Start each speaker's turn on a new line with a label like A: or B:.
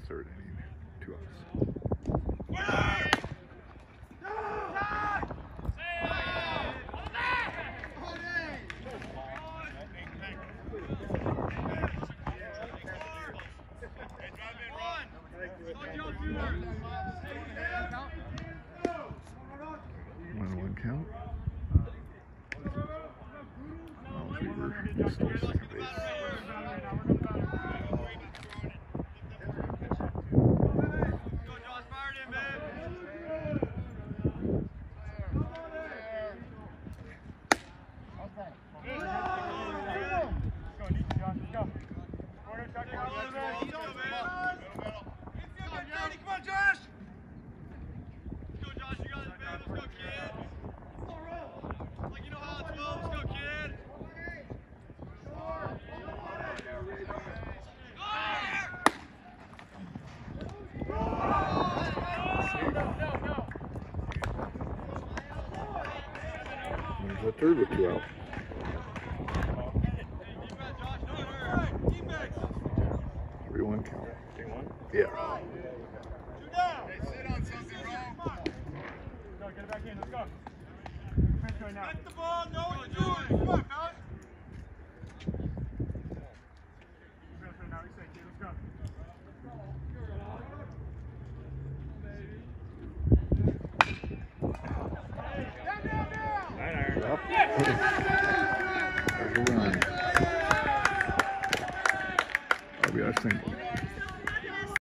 A: third inning. 2 outs. One count. Myles Reber still second base. There's a third with 2 out. One count. Yeah.
B: 2 down. Hey, sit on something, bro. Go, get it back in. Let's go. Get the ball. Know what you're doing. Come on, fellas. Let's go. Down.
A: 9 iron.